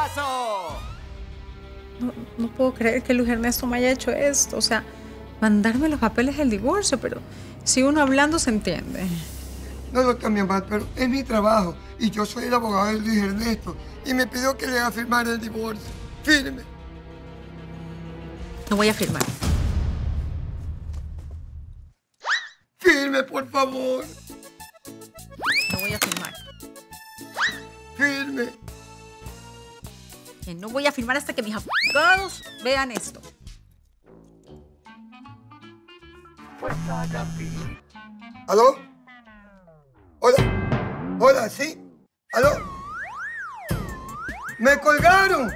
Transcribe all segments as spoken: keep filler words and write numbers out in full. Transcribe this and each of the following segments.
caso! No, no puedo creer que Luis Ernesto me haya hecho esto. O sea, mandarme los papeles del divorcio, pero si uno hablando se entiende. No lo cambie mal, pero es mi trabajo y yo soy el abogado de Luis Ernesto y me pidió que le haga firmar el divorcio. Firme. No voy a firmar. Firme, por favor. No voy a firmar. Firme. Que no voy a firmar hasta que mis abogados vean esto. ¿Aló? Hola. Hola, ¿sí? ¿Aló? ¡Me colgaron!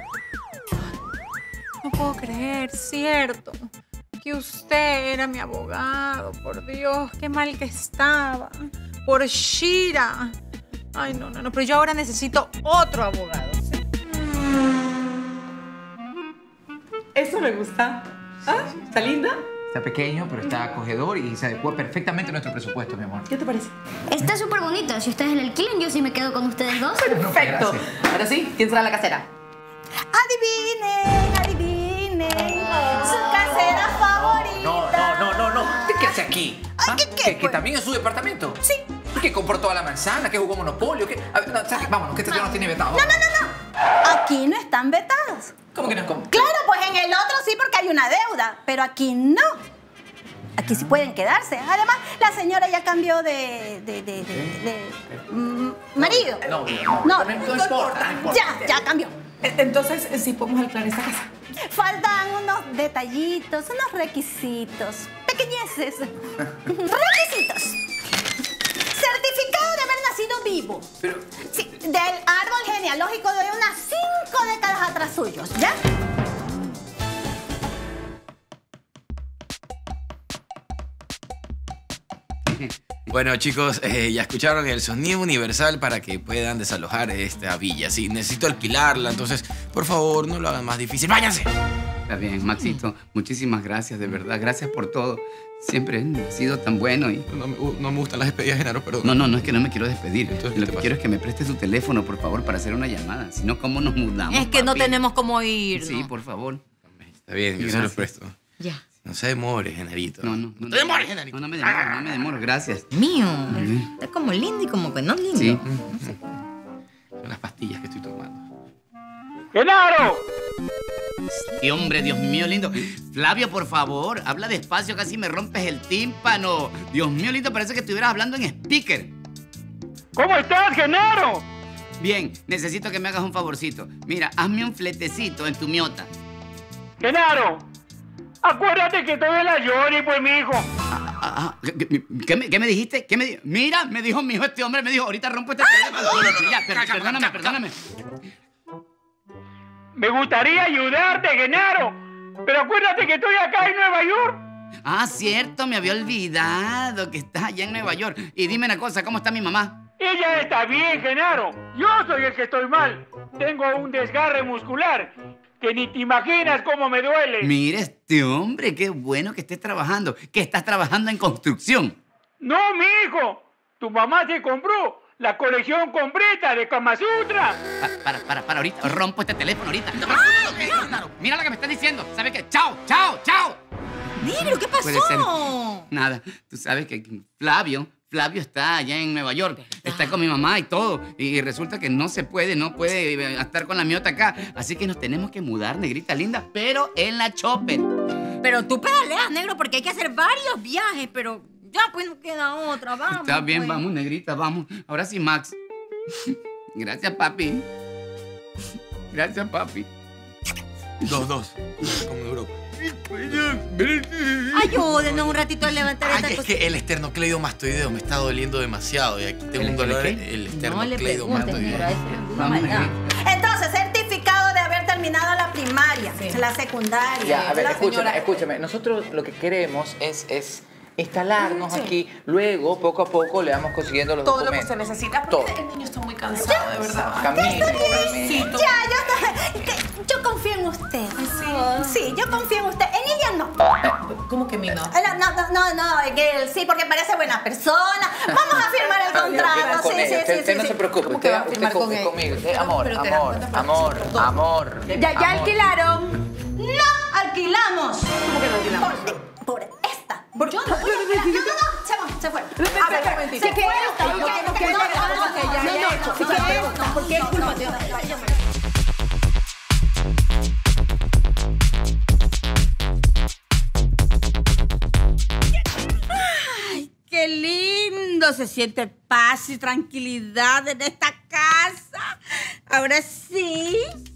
No puedo creer, cierto, que usted era mi abogado. Por Dios, qué mal que estaba. Por Shira. Ay, no, no, no, pero yo ahora necesito otro abogado. ¿Sí? Eso me gusta. ¿Ah? ¿Está linda? Está pequeño, pero está acogedor y se adecua perfectamente a nuestro presupuesto, mi amor. ¿Qué te parece? Está súper bonito. Si ustedes la alquilan, yo sí me quedo con ustedes dos. Perfecto. Ahora sí, ¿quién será la casera? Adivinen, adivinen. Su casera favorita. No, no, no, no, no. ¿Qué hace aquí? Ay, ¿Ah? ¿qué, qué, ¿Que, que pues? también es su departamento? Sí. ¿Que compró toda la manzana? ¿Que jugó Monopolio? ¿Que... A ver, no, sal, vámonos, que este tío nos tiene vetado. No, no, no, no. Aquí no están vetados. ¿Cómo que no es como? Claro, pues en el otro sí porque hay una deuda, pero aquí no. Aquí sí pueden quedarse. Además, la señora ya cambió de... de... de... de... de- mm, marido. No, No, no, no importa, no importa. Ya, ya cambió. Entonces, sí podemos alquilar esta casa. Faltan unos detallitos, unos requisitos. Pequeñeces. Requisitos. Certificado de haber nacido vivo. Pero... Sí, del árbol genealógico de unas cinco décadas atrás suyos, ¿ya? Bueno, chicos, eh, ya escucharon el sonido universal para que puedan desalojar esta villa. Sí, necesito alquilarla, entonces, por favor, no lo hagan más difícil. ¡Váyanse! Está bien, Maxito. Muchísimas gracias, de verdad. Gracias por todo. Siempre has sido tan bueno y... No, me- no me gustan las despedidas, Genaro, perdón. No, no, no es que no me quiero despedir. Entonces, ¿qué Lo te que pasa? quiero es que me prestes tu teléfono, por favor, para hacer una llamada. Si no, ¿cómo nos mudamos, Es que no papi? tenemos cómo ir. Sí, por favor. Está bien, yo se Gracias. los presto. Ya. No se demore, Genarito. No, no. No te demores, Genarito. No, no me demoro, no me demoro. Gracias. Mío. Está como lindo y como que no lindo. Sí. Son las pastillas que estoy tomando. ¡Genaro! Y hombre, Dios mío, lindo. Flavio, por favor, habla despacio, casi me rompes el tímpano. Dios mío, lindo, parece que estuvieras hablando en speaker. ¿Cómo estás, Genaro? Bien, necesito que me hagas un favorcito. Mira, hazme un fletecito en tu miota. Genaro, acuérdate que estoy en la Yori, pues, mijo. Ah, ah, ¿qué, qué me, qué me dijiste? ¿Qué me di- Mira, me dijo mi hijo, este hombre me dijo, ahorita rompo este teléfono. Ya, per- perdóname, perdóname. Me gustaría ayudarte, Genaro, pero acuérdate que estoy acá en Nueva York. Ah, cierto, me había olvidado que estás allá en Nueva York. Y dime una cosa, ¿cómo está mi mamá? Ella está bien, Genaro. Yo soy el que estoy mal. Tengo un desgarre muscular que ni te imaginas cómo me duele. Mira este hombre, qué bueno que estés trabajando, que estás trabajando en construcción. No, mijo. Tu mamá se compró la colección completa de Kama Sutra. Pa- para, para, para, ahorita, rompo este teléfono ahorita. Mira lo que me estás diciendo. ¿Sabes qué? ¡Chao, chao, chao! Negro, ¿qué pasó? Puede ser. Nada, tú sabes que Flavio, Flavio está allá en Nueva York. Está con mi mamá y todo. Y resulta que no se puede, no puede estar con la miota acá. Así que nos tenemos que mudar, negrita linda, pero en la chopper. Pero tú pedaleas, negro, porque hay que hacer varios viajes, pero ya pues no queda otra, vamos. Está bien, pues. vamos, negrita, vamos. Ahora sí, Max. Gracias, papi. Gracias, papi. Dos, dos. Como en Europa. Ayúdenos un ratito a levantar esta Ay, es cosa. que el esternocleidomastoideo me está doliendo demasiado y aquí tengo ¿El- un dolor. el El No le preguntes, negro, esternocleidomastoideo. eso es una Vamos, maldad. negrita. Entonces, certificado de haber terminado la primaria, la secundaria. Ya, a ver, la escúchame, señora- escúchame. Nosotros lo que queremos es, es instalarnos aquí. Luego, poco a poco, le vamos consiguiendo los Todo lo que documentos. se necesita, Todo. porque el niño está muy cansado, de verdad. Camine, camine. Pobrecito. Ya, yo, que- yo confío en usted. Sí, yo confío en usted. En ella no. ¿Cómo que mi mamá? No, no, no, no, es que sí, porque parece buena persona. Vamos a firmar el contrato. Con Sí, ella. sí, Usted, sí, usted no sí. se preocupe. ¿Cómo que Usted, va a usted firmar con confíe él? conmigo. Usted, Pero- amor, pero te das amor, cuenta, amor, Francisco, amor. Ya, ya amor. alquilaron. No alquilamos. ¿Cómo que no alquilamos? Por, por esta. Por, yo no, no, no, no, se fue, se fue. A ver, un momentito. Se fue. Yo quiero que ella haga lo que ella haya hecho. Si quiere, no, porque es culpa de ella. ¡Qué lindo! Se siente paz y tranquilidad en esta casa. Ahora sí.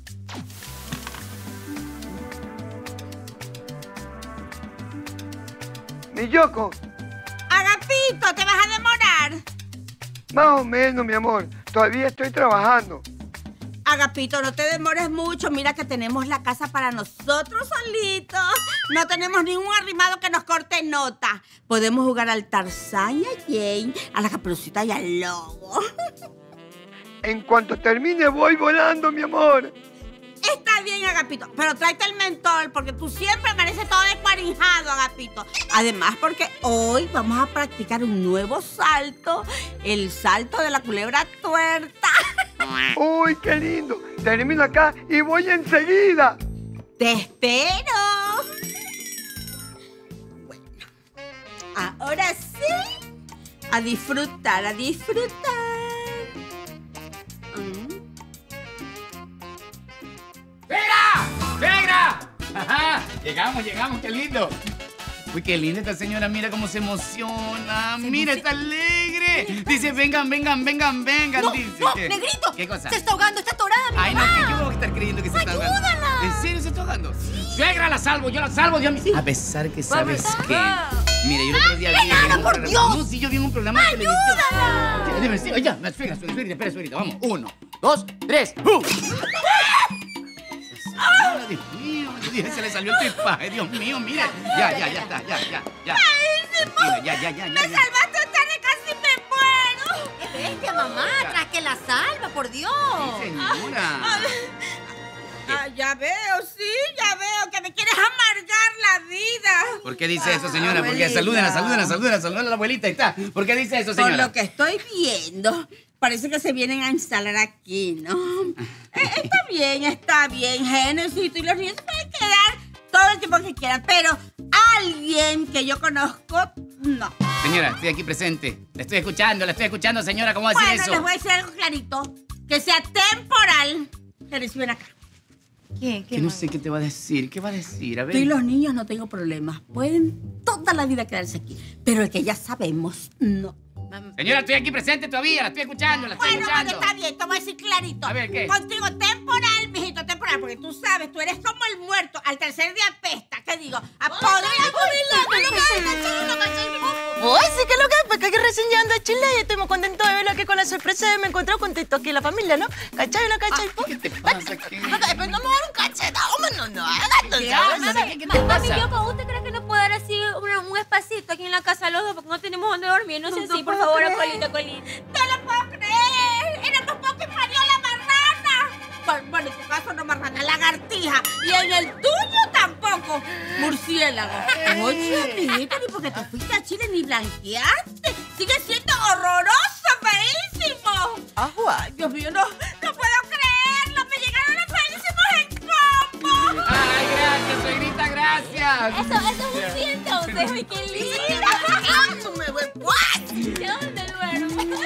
Mi Yoko, Agapito, ¿te vas a demorar? más o menos, mi amor. Todavía estoy trabajando. Agapito, no te demores mucho. Mira que tenemos la casa para nosotros solitos. No tenemos ningún arrimado que nos corte nota. Podemos jugar al Tarzán y a Jane, a la Caperucita y al Lobo. En cuanto termine, voy volando, mi amor. Está bien, Agapito, pero tráete el mentol porque tú siempre amaneces todo descuarijado, Agapito. Además, porque hoy vamos a practicar un nuevo salto, el salto de la culebra tuerta. Uy, qué lindo. Termino acá y voy enseguida. ¡Te espero! Bueno, ahora sí, a disfrutar, a disfrutar. Mm. ¡Suegra! ¡Suegra! Ajá, llegamos, llegamos, qué lindo. Uy, qué linda esta señora, mira cómo se emociona. Se mira, emociona. está alegre. Dice, vengan, vengan, vengan, vengan. No, dice. no, ¿Qué? negrito. ¿Qué cosa? Se está ahogando, está atorada, mi Ay, no, mamá. que yo voy a estar creyendo que se está ahogando. ¡Ayúdala! ¿En serio se está ahogando? Suegra, la salvo, yo la salvo, Dios mío. A pesar que sabes que... Mira, yo el otro día vi... en Renata, un por programa- Dios. No, sí, yo vi en un programa de televisión. ¡Ayúdala! Dime, sí, oye, la suegra, suegra, suegra, espera, suegrita, vamos. Uno, dos, tres, ¡uh! Señora, Dios mío, se le salió el tripaje, Dios mío, mira. Ya, ya, ya está, ya, ya, ya. Tranquila, ya, ya, ya, ¡Me ya, ya. salvaste, Tane! ¡Casi me muero! ¡Qué bestia, mamá! ¡Tras que la salva, por Dios! Sí, señora. Ah, ya veo, sí, ya veo que me quieres amargar la vida. ¿Por qué dice eso, señora? Porque Abuelita. salúdenla, salúdenla, salúdenla, salúdenla a la abuelita, ahí está. ¿Por qué dice eso, Por señora? lo que estoy viendo, parece que se vienen a instalar aquí, ¿no? Eh, está bien, está bien, Génesis, y los niños se pueden quedar todo el tiempo que quieran, pero alguien que yo conozco, no. Señora, estoy aquí presente. La estoy escuchando, la estoy escuchando, señora. ¿Cómo va a decir Bueno, eso? les voy a decir algo clarito, que sea temporal. Génesis, ven acá. ¿Quién? Que no sé qué te va a decir. ¿Qué va a decir? A ver. Tú y los niños no tengo problemas, pueden toda la vida quedarse aquí, pero el que ya sabemos, no. Señora, estoy aquí presente todavía. La estoy escuchando, la estoy Bueno, bueno, escuchando. está bien, te voy a decir clarito. A ver, ¿qué? Contigo temporal, mijito, temporal, porque tú sabes, tú eres como el muerto, al tercer día apesta. ¿Qué digo? A podrir, a podrir, Uy, sí, que lo que es, porque aquí recién llegando a Chile y estoy muy contento de ver aquí con la sorpresa de me encontrado con Tito aquí en la familia, ¿no? ¿Cachai? ¿No cachai? ¿Qué te pasa? ¿Qué? Ay, pero no me va a dar un cachetado, hombre, no, no, hágalo, ¿Qué ¿sabes? hablas? ¿Qué, qué te Mami, pasa? Yoko, ¿usted cree que nos puede dar así un, un espacito aquí en la casa los dos? Porque no tenemos dónde dormir. No, sé No, no si, por puedo favor, creer. colita, colita. ¡No lo puedo creer! ¡Éramos poco y parió la marrana! Bueno, bueno, en tu caso no marrana, lagartija. Y en el tuyo tampoco, murciélago. Oye, amiguito, ni porque te fuiste a Chile ni blanqueaste. Sigue siendo horroroso, feísimo. Ajua. Dios mío, no, no puedo creerlo. Me llegaron los feísimos en combo. Ay, gracias, suegrita, gracias. Eso, eso es un sí entonces. Ay, qué lindo. Me voy, ¿what? ¿De dónde duermo?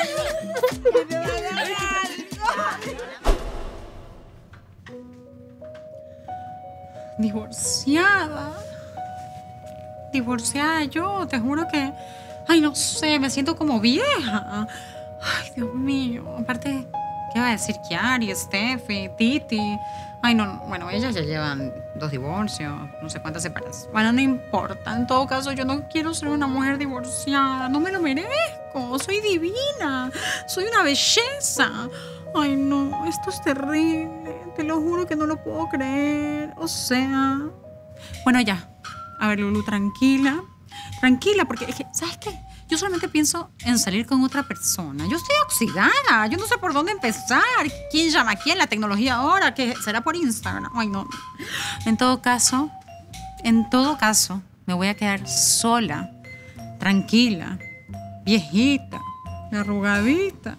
Divorciada. Divorciada yo, te juro que... Ay, no sé, me siento como vieja. Ay, Dios mío. Aparte, ¿qué va a decir Kiari, Steffi, Titi? Ay, no, no, bueno, ellas ya llevan dos divorcios, no sé cuántas separadas. Bueno, no importa. En todo caso, yo no quiero ser una mujer divorciada. No me lo merezco. Soy divina. Soy una belleza. Ay, no, esto es terrible. Te lo juro que no lo puedo creer. O sea... Bueno, ya. A ver, Lulu, tranquila. Tranquila, porque es que, ¿sabes qué? Yo solamente pienso en salir con otra persona. Yo estoy oxidada. Yo no sé por dónde empezar. ¿Quién llama a quién? La tecnología ahora, que será por Instagram. Ay, no. En todo caso, en todo caso, me voy a quedar sola, tranquila, viejita, arrugadita.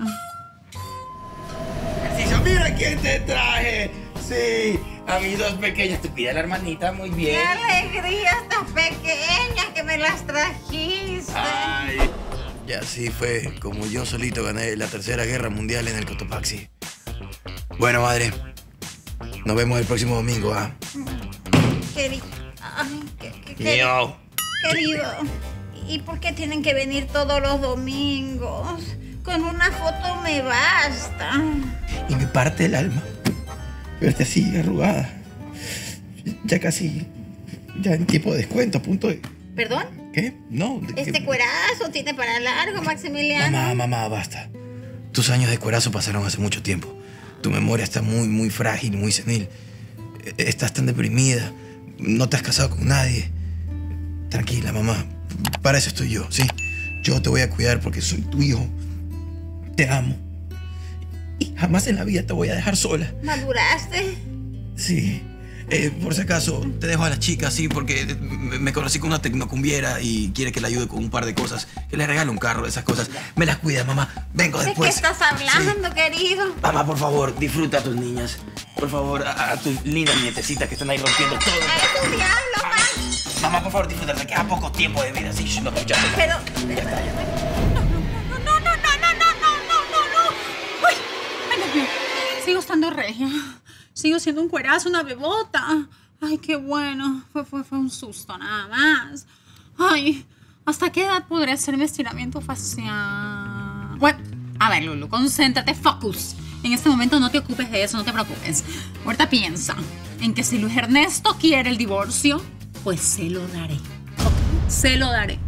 Narciso, mira quién te traje. Sí, a mis dos pequeñas. Te pide la hermanita, muy bien. ¡Qué alegría estas pequeñas que me las trajiste! Ay. Y así fue como yo solito gané la Tercera Guerra Mundial en el Cotopaxi. Bueno, madre, nos vemos el próximo domingo, ¿ah? Querido. Ay, qué, qué, qué- Miau. querido. ¿Y por qué tienen que venir todos los domingos? Con una foto me basta. Y me parte el alma verte así, arrugada. Ya casi, ya en tiempo de descuento, a punto de... ¿Perdón? ¿Qué? No. de Este que- cuerazo tiene para largo, Maximiliano. Mamá, mamá, basta. Tus años de cuerazo pasaron hace mucho tiempo. Tu memoria está muy, muy frágil, muy senil. E- Estás tan deprimida. No te has casado con nadie. Tranquila, mamá. Para eso estoy yo, ¿sí? Yo te voy a cuidar porque soy tu hijo. Te amo. Y jamás en la vida te voy a dejar sola. ¿Maduraste? Sí. Eh, por si acaso, te dejo a la chica, sí, porque me me conocí con una tecnocumbiera y quiere que le ayude con un par de cosas. Que le regale un carro, esas cosas. Me las cuida, mamá. Vengo ¿De qué después. estás hablando, querido? Mamá, por favor, disfruta a tus niñas. Por favor, a, a tus lindas nietecitas que están ahí rompiendo todo. ¡Eres un diablo, Max! Mamá, por favor, disfruta. Te queda poco tiempo de vida. Sí, shh, no te escuchaste. Pero... Ya está, ya está. No, no, no, no, no, no, no, no, no. ¡Uy! Ay, Dios mío. Sigo estando regia. Sigo siendo un cuerazo, una bebota. Ay, qué bueno. Fue, fue, fue un susto, nada más. Ay, ¿hasta qué edad podré hacerme estiramiento facial? Bueno, a ver, Lulu, concéntrate, focus. En este momento no te ocupes de eso, no te preocupes. Ahorita piensa en que si Luis Ernesto quiere el divorcio, pues se lo daré. ¿Ok? Se lo daré.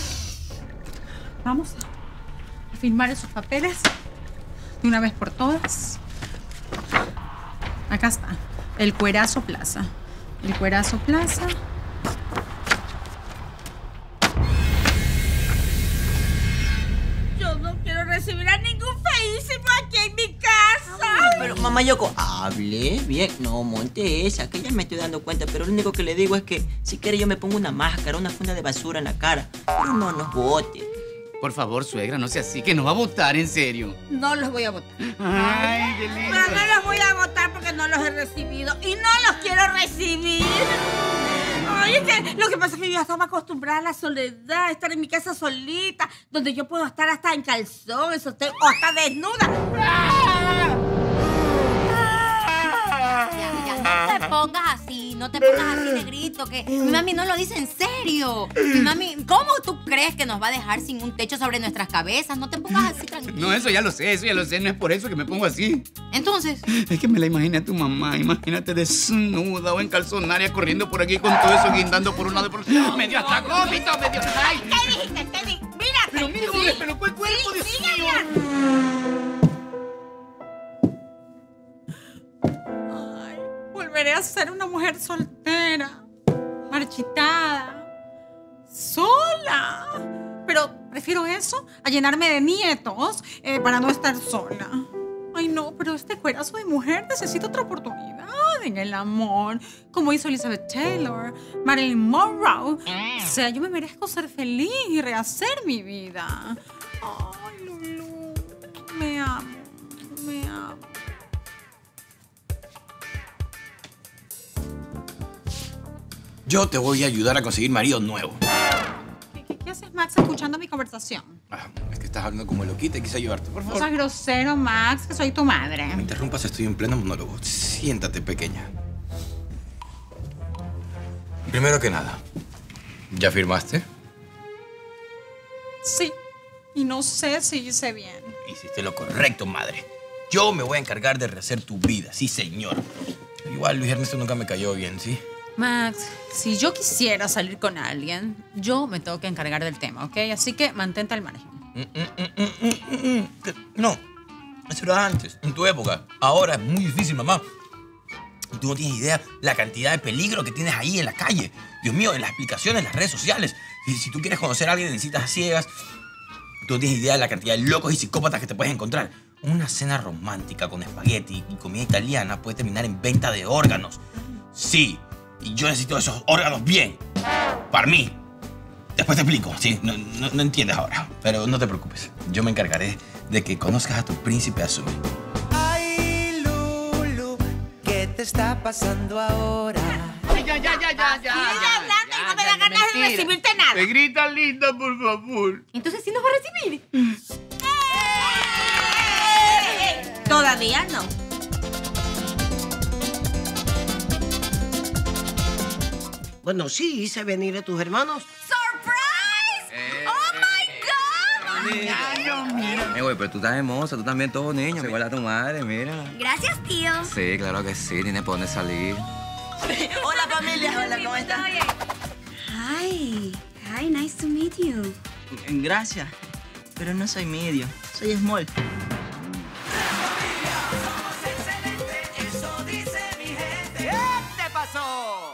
Vamos a firmar esos papeles de una vez por todas. Acá está, el Cuerazo Plaza. El Cuerazo Plaza. Yo no quiero recibir a ningún feísimo aquí en mi casa. Pero, mamá Yoko, hable bien. No, monte esa, que ya me estoy dando cuenta. Pero lo único que le digo es que si quiere yo me pongo una máscara, una funda de basura en la cara. Pero no nos bote. Por favor, suegra, no sea así, que nos va a votar, en serio. No los voy a votar. Ay, qué lindo. Pero no los voy a votar porque no los he recibido y no los quiero recibir. Ay, es que lo que pasa es que yo ya estaba acostumbrada a la soledad, a estar en mi casa solita, donde yo puedo estar hasta en calzón, eso, o hasta desnuda. Ya, ya, no te pongas así, no te pongas así de grito, que mi mami no lo dice en serio. Mi mami, ¿cómo tú crees que nos va a dejar sin un techo sobre nuestras cabezas? No te pongas así tranquilo. No, eso ya lo sé, eso ya lo sé, no es por eso que me pongo así. Entonces, Es que me la imaginé a tu mamá, imagínate desnuda o en calzonaria corriendo por aquí con todo eso guindando por un lado y por otro. Me dio hasta cómito, me dio... ¡Ay! ¿Qué dijiste? ¿Qué dijiste? Mírate. Pero mira, Sí. pero ¿cuál cuerpo, Dios Sí, mío? Ay, volveré a ser una mujer soltera, marchitada, sola. Pero prefiero eso a llenarme de nietos eh, para no estar sola. Ay, no, pero este cuerazo de mujer necesita otra oportunidad en el amor, como hizo Elizabeth Taylor, Marilyn Monroe. O sea, yo me merezco ser feliz y rehacer mi vida. Ay, Lulu, me amo, me amo. Yo te voy a ayudar a conseguir marido nuevo. ¿Qué, qué, qué haces, Max, escuchando mi conversación? Ah, es que estás hablando como loquita y quise ayudarte, por No favor. seas grosero, Max, que soy tu madre. No me interrumpas, estoy en pleno monólogo. Siéntate, pequeña. Primero que nada, ¿ya firmaste? Sí, y no sé si hice bien. Hiciste lo correcto, madre. Yo me voy a encargar de rehacer tu vida, sí, señor. Igual Luis Ernesto nunca me cayó bien, ¿sí? Max, si yo quisiera salir con alguien, yo me tengo que encargar del tema, ¿ok? Así que mantente al margen. Mm, mm, mm, mm, mm, mm. No, eso era antes, en tu época. Ahora es muy difícil, mamá. Tú no tienes idea la cantidad de peligro que tienes ahí en la calle. Dios mío, en las aplicaciones, en las redes sociales. Y si tú quieres conocer a alguien en citas ciegas, tú no tienes idea de la cantidad de locos y psicópatas que te puedes encontrar. Una cena romántica con espagueti y comida italiana puede terminar en venta de órganos. Sí, y yo necesito esos órganos bien. para mí. Después te explico, sí, no, no, no entiendes ahora. Pero no te preocupes, yo me encargaré de que conozcas a tu príncipe azul. Ay, Lulu, ¿qué te está pasando ahora? Ay, ya, ya, ya, ya, ya. Sigue hablando y no me da ganas de recibirte nada. Negrita linda, por favor. Entonces, ¿sí nos va a recibir? ¡Eh! Todavía no. Bueno, sí, hice venir a tus hermanos. ¡Surprise! ¡Oh, my God! Eh, güey, pero tú estás hermosa, tú también todo niño. Igual a tu madre, mira. Gracias, tío. Sí, claro que sí, tiene por dónde salir. Hola, familia. Hola, ¿cómo estás? Hi. Hi, nice to meet you. Gracias. Pero no soy medio, soy small. ¿Qué te pasó?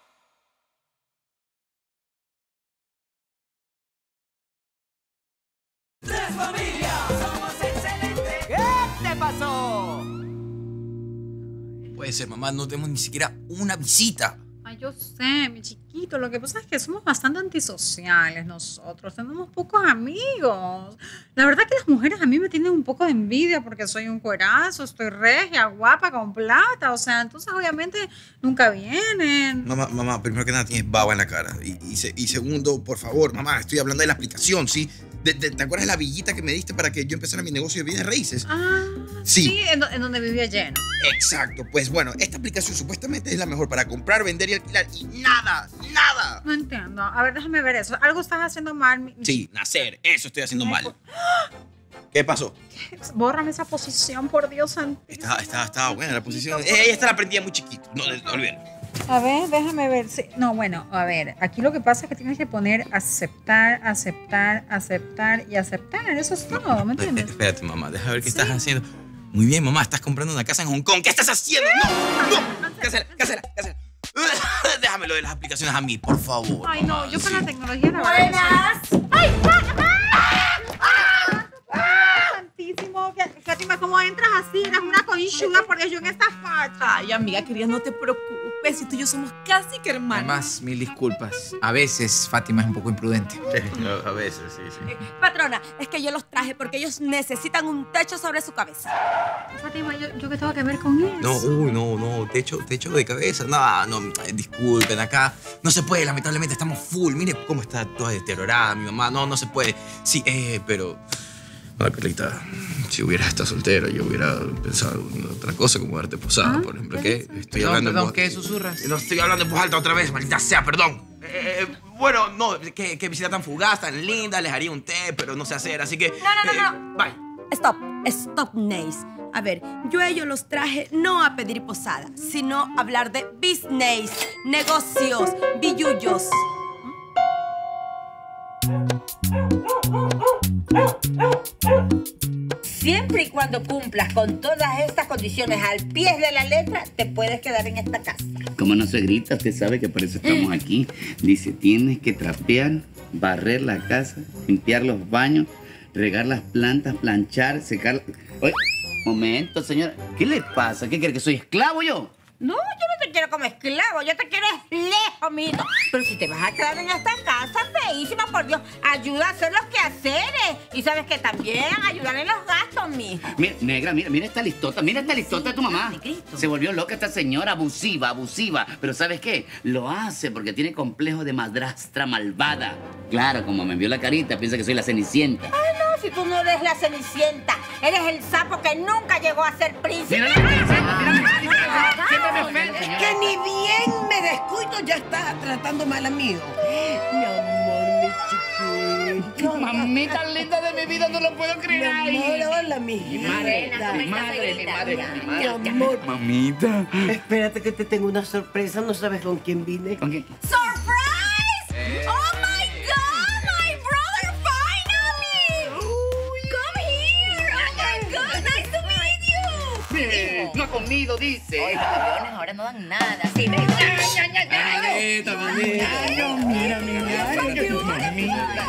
¡Tres familias! ¡Somos excelentes! ¿Qué te pasó? Puede ser, mamá, no tenemos ni siquiera una visita. Ay, yo sé, mi chiquito. Lo que pasa es que somos bastante antisociales nosotros. Tenemos pocos amigos. La verdad que las mujeres a mí me tienen un poco de envidia porque soy un cuerazo, estoy regia, guapa, con plata. O sea, entonces obviamente nunca vienen. Mamá, mamá, primero que nada tienes baba en la cara. Y, y, se- y segundo, por favor, mamá, estoy hablando de la aplicación, ¿sí? De- de- ¿Te acuerdas de la villita que me diste para que yo empezara mi negocio de bienes raíces? Ah, Sí. sí, en, do- en donde vivía lleno. Exacto. Pues bueno, esta aplicación supuestamente es la mejor para comprar, vender y alquilar. Y nada, nada. No entiendo. A ver, déjame ver eso. Algo estás haciendo mal. mi- Sí, nacer. Eso estoy haciendo mal. ¿Qué pasó? Bórrame esa posición, por Dios santo. Estaba, estaba, estaba buena la posición. Eh, esta la aprendí muy chiquito. No, no, olvídalo. A ver, déjame ver. Sí. No, bueno, a ver. Aquí lo que pasa es que tienes que poner aceptar, aceptar, aceptar y aceptar. Eso es todo, ¿me Eh, entiendes? espérate, mamá. Déjame ver qué estás haciendo. Muy bien, mamá. Estás comprando una casa en Hong Kong. ¿Qué estás haciendo? ¡No! ¡No! ¡Cásala, cásala, cásala! Déjame lo de las aplicaciones a mí, por favor. Ay, no, yo con la tecnología la Buenas. ¡Ay! Santísimo, Fátima, ¿cómo entras así? Eres una conchuda, por Dios, yo en esta facha. Ay, amiga querida, no te preocupes. Si tú y yo somos casi que hermanos. Además, mil disculpas. A veces Fátima es un poco imprudente. A veces, sí, sí. Patrona, es que yo los traje porque ellos necesitan un techo sobre su cabeza. Fátima, ¿yo, yo qué tengo que ver con eso? No, uy, no, no, techo, techo de cabeza. No, no, eh, disculpen, acá no se puede, lamentablemente estamos full. Mire cómo está toda deteriorada mi mamá. No, no se puede. Sí, eh, pero... Ay, Carlita, si hubieras estado soltero, yo hubiera pensado en otra cosa, como darte posada, por ejemplo. ¿Qué? Estoy Perdón, hablando perdón, en voz... ¿qué susurras? No, estoy hablando en voz alta otra vez, maldita sea, perdón. Eh, eh, bueno, no, qué, qué visita tan fugaz, tan linda, les haría un té, pero no sé hacer, así que... No, no, no, eh, no. Bye. Stop, stop, Nace. A ver, yo a ellos los traje no a pedir posada, sino a hablar de business, negocios, billullos. Siempre y cuando cumplas con todas estas condiciones al pie de la letra, te puedes quedar en esta casa. Como no, suegrita, usted sabe que por eso estamos aquí. Dice, tienes que trapear, barrer la casa, limpiar los baños, regar las plantas, planchar, secar... Oye, momento, señora. ¿Qué le pasa? ¿Qué quiere, que soy esclavo yo? No, yo no te quiero como esclavo, yo te quiero lejos, mijito. Pero si te vas a quedar en esta casa, feísima, por Dios, ayuda a hacer los quehaceres. Y sabes que también ayudar en los gastos, mijo. Mira, negra, mira, mira esta listota, mira esta listota de tu mamá. Se volvió loca esta señora, abusiva, abusiva. Pero ¿sabes qué? Lo hace porque tiene complejo de madrastra malvada. Claro, como me vio la carita, piensa que soy la Cenicienta. Ay, no, si tú no eres la Cenicienta, eres el sapo que nunca llegó a ser príncipe. Mira la Cenicienta, mira la Cenicienta. Siempre me ofende, Es señora. que ni bien me descuido, ya está tratando mal a mí. Mi amor, mi chiquito. Mamita linda de mi vida, no lo puedo creer. Mi amor, hola, mi Mi madre, mi madre, mi madre, mi madre. Mi amor. Mamita. Espérate que te tengo una sorpresa, no sabes con quién vine. ¿Con quién? ¡Surprise! ¡Oh, my God! ¡My brother, finally! ¡Come here! ¡Oh, my God! ¡Nice to meet you! Eh, No ha comido, dice. Oye, los aviones ahora no dan nada. Sí, ven. Mamita, mamita. Mira, mira.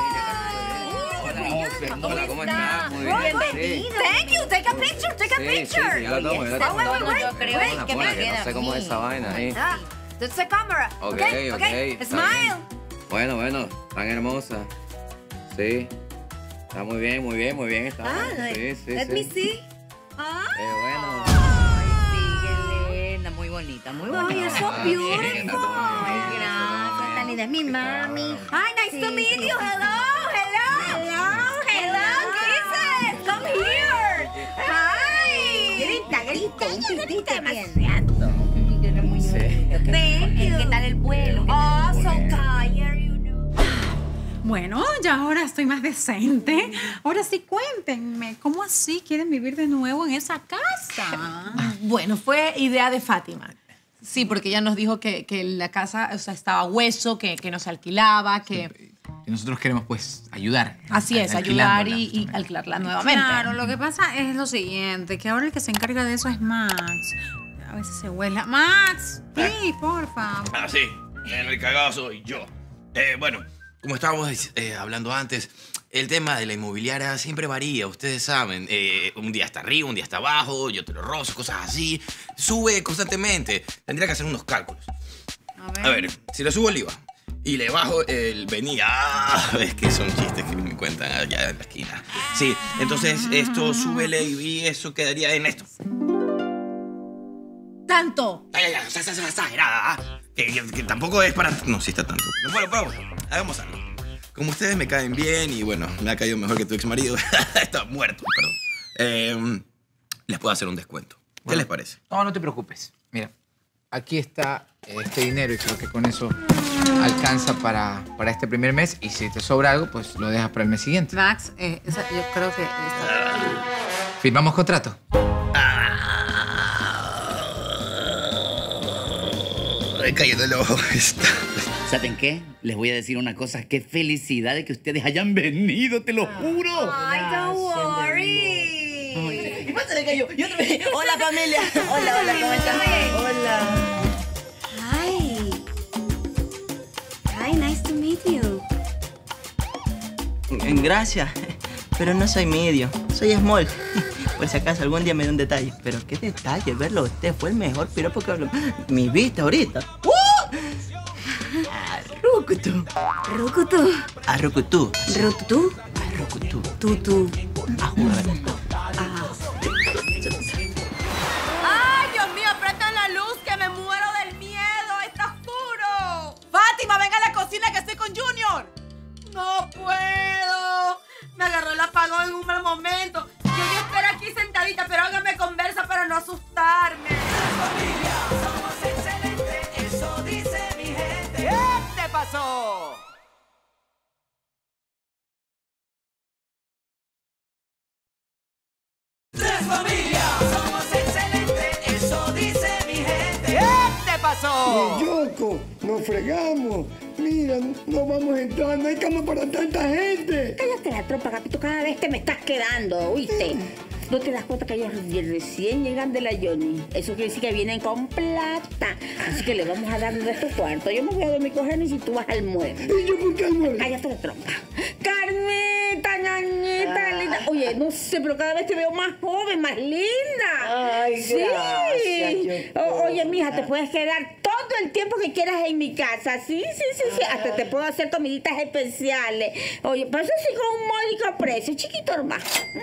Hola, ¿cómo estás? Muy Bienvenido. Thank you. Take a picture. Take a Sí, picture. sí, sí, yo la tomo, yo la Oh, tomo. wait, wait, No, wait. yo creo Wait, Ponla, que ponla, me que no queda sé cómo es esa vaina ahí. Ah, that's the camera. Ok, Okay, ok, okay. está Smile. bien. Bueno, bueno, tan hermosa. Sí. Está muy bien, muy bien, muy bien. Está. Ah, sí, sí, let sí. me see. Ah. Eh, bueno. Sí, qué linda, muy bonita, muy bonita. Ay, you're so beautiful. Ay, gracias, tan linda. Es mi mami. Ay, nice to meet you. Hello, hello. Hello, hello. Kisses. Come here. Hi. Grita, grita, grita demasiado. Sí. Thank you. ¿Qué tal el vuelo? Oh, so tired, you know. Bueno, ya ahora estoy más decente. Ahora sí, cuéntenme, ¿cómo así quieren vivir de nuevo en esa casa? Bueno, fue idea de Fátima. Sí, porque ella nos dijo que, que la casa, o sea, estaba a hueso, que, que no se alquilaba, que... Y nosotros queremos, pues, ayudar. Así es, ayudar y, y alquilarla nuevamente. Claro, lo que pasa es lo siguiente, que ahora el que se encarga de eso es Max. A veces se huela. Max, please, porfa. Ah, sí, el cagado soy yo. Eh, bueno, como estábamos eh, hablando antes, el tema de la inmobiliaria siempre varía, ustedes saben. Eh, un día está arriba, un día está abajo, yo te lo rozo, cosas así. Sube constantemente. Tendría que hacer unos cálculos. A ver. A ver, si le subo el I V A y le bajo el venía, ah, es que son chistes que me cuentan allá en la esquina. Sí, entonces esto, súbele y eso quedaría en esto. ¡Tanto! Ay, ay, ay, o sea, es exagerada. ¿Ah? Que, que, que tampoco es para... No, sí está tanto. Bueno, pero hagamos algo. Como ustedes me caen bien y, bueno, me ha caído mejor que tu ex marido, está muerto, perdón. Eh, les puedo hacer un descuento. ¿Qué Bueno. les parece? No, no te preocupes. Mira, aquí está este dinero y creo que con eso alcanza para, para este primer mes. Y si te sobra algo, pues lo dejas para el mes siguiente. Max, eh, esa- yo creo que... esta- ¿Firmamos contrato? Me cayendo el ojo. ¿Saben qué? Les voy a decir una cosa. Qué felicidad de que ustedes hayan venido, te lo juro. Ay, don't worry. ¿Qué pasa, gallo? Y otra vez. Hola, familia. Hola, hola, ¿cómo están? Hola. Hi. Hi, nice to meet you. Gracias, pero no soy medio, soy small. Por si acaso algún día me da un detalle. Pero qué detalle, verlo a usted fue el mejor piropo que hablo. Mi vista ahorita. ¡Uh! Arrucutú. Rukutu. Arrucutú. Rututu. Arrucutú. Tutu. ¡Ay, Dios mío! ¡Apretan la luz que me muero del miedo! ¡Está oscuro! ¡Fátima, venga a la cocina que estoy con Junior! ¡No puedo! Me agarró el apagón en un mal momento. Yo ya espero aquí sentadita, pero hágame conversa para no asustarme. Familia, somos excelentes, eso dice mi gente. ¿Qué te pasó? Tres familias, somos excelentes, eso dice mi gente. ¿Qué te pasó? Yoko, nos fregamos. Mira, no vamos a entrar, no hay cama para tanta gente. Cállate la tropa, Capito, cada vez te me estás quedando, ¿oíste? ¿No te das cuenta que ellos recién llegan de la Johnny? Eso quiere decir que vienen con plata. Así que le vamos a dar nuestro cuarto. Yo me voy a dormir con Henry si tú vas al mueble. ¿Y yo por qué al mueble? Cállate la trompa. Carmita, ñañita, linda. Oye, no sé, pero cada vez te veo más joven, más linda. Ay, sí. gracias, Yoko. O- oye, mija, te puedes quedar todo el tiempo que quieras en mi casa. Sí, sí, sí, sí. Hasta te puedo hacer comiditas especiales. Oye, pero eso sí con un módico precio, chiquito hermano.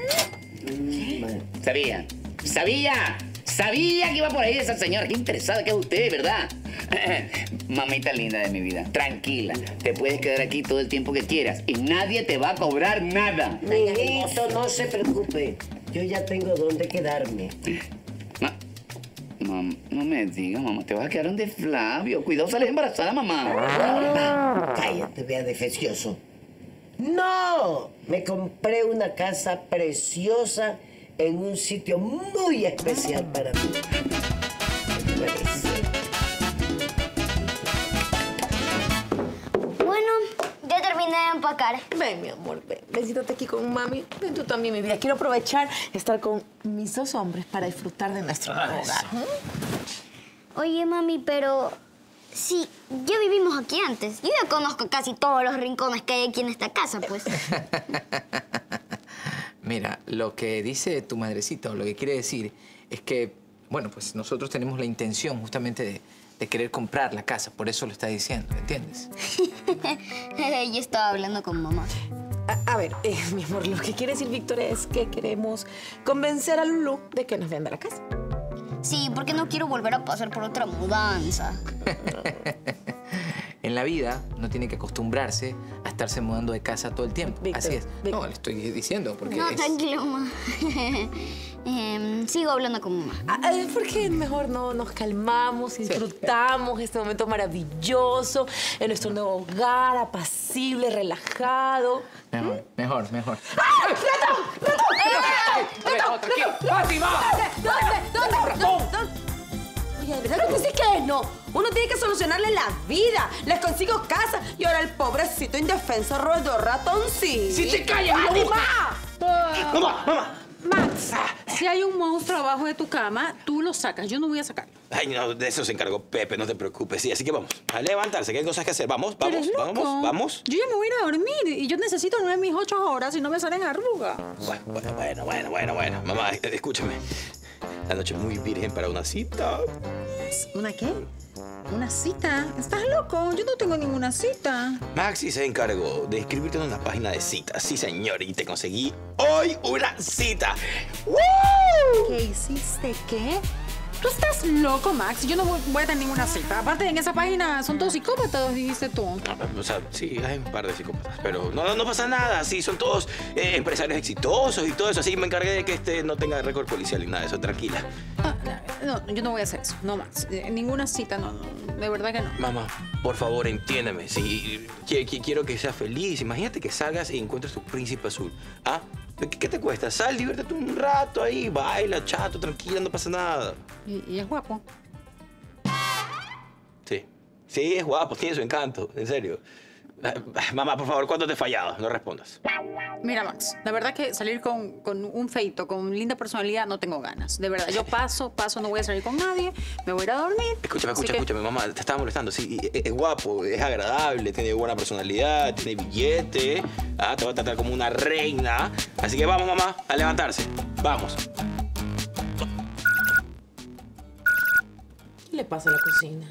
Sabía, sabía, sabía que iba por ahí esa señora. Qué interesada que es usted, ¿verdad? Mamita linda de mi vida, tranquila. Te puedes quedar aquí todo el tiempo que quieras y nadie te va a cobrar nada. Mijito, no se preocupe. Yo ya tengo dónde quedarme. Ma- Mam, no me digas, mamá, te vas a quedar donde Flavio. Cuidado, sales embarazada, mamá. Cállate, vea defecioso. No, me compré una casa preciosa en un sitio muy especial para mí. ¿Qué te parece? Bueno, ya terminé de empacar. Ven, mi amor, ven. Ven, siéntate aquí con mami. Ven tú también, mi vida. Quiero aprovechar estar con mis dos hombres para disfrutar de nuestro nuevo hogar. Oye, mami, pero sí, ya vivimos aquí antes. Yo ya conozco casi todos los rincones que hay aquí en esta casa, pues. Mira, lo que dice tu madrecita, o lo que quiere decir, es que, bueno, pues nosotros tenemos la intención justamente de, de querer comprar la casa. Por eso lo está diciendo, ¿entiendes? Yo estaba hablando con mamá. A, a ver, eh, mi amor, lo que quiere decir Víctor es que queremos convencer a Lulú de que nos venda la casa. Sí, porque no quiero volver a pasar por otra mudanza. En la vida no tiene que acostumbrarse a estarse mudando de casa todo el tiempo. Víctor, Así es. Víctor. No, le estoy diciendo porque No, es... tranquilo, mamá. Em, sigo hablando con mamá. Ah, eh, ¿Por qué mejor no nos calmamos, disfrutamos este momento maravilloso en nuestro nuevo hogar, apacible, relajado? Mejor, mejor, mejor. ¡Ah! ¡Ratón! ¡Ratón! A ver, no, tranquilo. ¡Fátima! ¿Dónde? ¿Dónde? ¿Dónde? ¿Dónde? Oye, ¿de verdad que tú dices que no? Uno tiene que solucionarle la vida. Les consigo casa y ahora el pobrecito indefenso roedor ratoncito. ¡Si te callas, ¡Fátima! ¡Mamá, mamá! Max, si hay un monstruo abajo de tu cama, tú lo sacas. Yo no voy a sacarlo. Ay, no, de eso se encargó Pepe, no te preocupes. Sí, así que vamos, a levantarse, que hay cosas que hacer. Vamos, Pero vamos, es loco. vamos, vamos. Yo ya me voy a ir a dormir y yo necesito dormir mis ocho horas y no me salen arrugas. Bueno, bueno, bueno, bueno, bueno, bueno. Mamá, eh, escúchame. La noche muy virgen para una cita. ¿Una qué? ¿Una cita? ¿Estás loco? Yo no tengo ninguna cita. Maxi se encargó de inscribirte en una página de citas. Sí, señor, y te conseguí hoy una cita. ¡Woo! ¿Qué hiciste? ¿Qué? Tú estás loco, Max. Yo no voy, voy a tener ninguna cita. Aparte, en esa página son todos psicópatas, dijiste tú. O sea, sí, hay un par de psicópatas, pero no, no, no pasa nada. Sí, son todos eh, empresarios exitosos y todo eso. Así que me encargué de que este no tenga récord policial y nada de eso. Tranquila. Ah, no, yo no voy a hacer eso. No, Max. Eh, ninguna cita, no, no. De verdad que no. Mamá, por favor, entiéndeme. Sí, qui- qui- quiero que seas feliz. Imagínate que salgas y encuentres tu príncipe azul. ¿Ah? ¿Qué, qué te cuesta? Sal, diviértete un rato ahí, baila, chato, tranquila, no pasa nada. Y, y es guapo. Sí. Sí, es guapo, tiene su encanto, en serio. Ah, Mamá, por favor, ¿cuándo te he fallado? No respondas. Mira, Max, la verdad que salir con, con un feito, con linda personalidad, no tengo ganas. De verdad, yo paso, paso, no voy a salir con nadie, me voy a ir a dormir. Escúchame, Así escúchame, que- escúchame, mamá, te estaba molestando. Sí, es, es guapo, es agradable, tiene buena personalidad, tiene billete, ah, te va a tratar como una reina. Así que vamos, mamá, a levantarse. Vamos. ¿Qué le pasa a la cocina?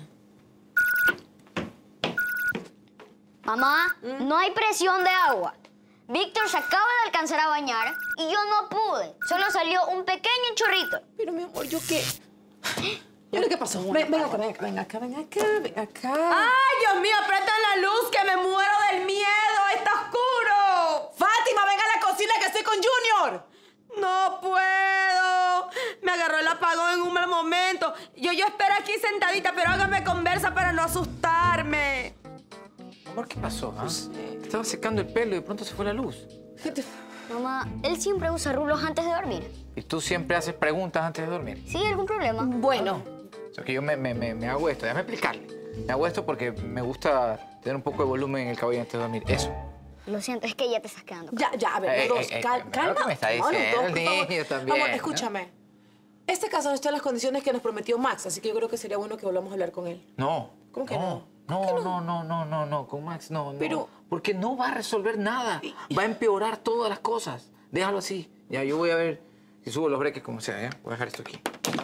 Mamá, no hay presión de agua. Víctor se acaba de alcanzar a bañar y yo no pude. Solo salió un pequeño chorrito. Pero, mi amor, ¿yo qué? ¿Y ahora qué pasó? Ven, ven acá, ven acá, ven acá, ven acá, ven acá. ¡Ay, Dios mío, aprieta la luz que me muero del miedo! ¡Está oscuro! ¡Fátima, ven a la cocina que estoy con Junior! ¡No puedo! Me agarró el apagón en un mal momento. Yo, yo espero aquí sentadita, pero hágame conversa para no asustarme. Amor, ¿qué pasó? ah? Estaba secando el pelo y de pronto se fue la luz. Mamá, él siempre usa rulos antes de dormir. Y tú siempre haces preguntas antes de dormir. ¿Sí? ¿Algún problema? Bueno. O sea, que yo me, me, me, me hago esto, déjame explicarle. Me hago esto porque me gusta tener un poco de volumen en el cabello antes de dormir. Eso. Lo siento, es que ya te estás quedando. Ya, ya, a ver, Ey, los dos, ey, ey, cal- mira calma. lo que me está No, los diciendo dos, el por favor. niño también, Amor, ¿no? escúchame. Este caso no está en las condiciones que nos prometió Max, así que yo creo que sería bueno que volvamos a hablar con él. No. ¿Cómo que no? No, no, no, no, no, no, con Max no, no. Pero- Porque no va a resolver nada. Va a empeorar todas las cosas. Déjalo así. Ya, yo voy a ver si subo los breques como sea, ¿ya? Voy a dejar esto aquí.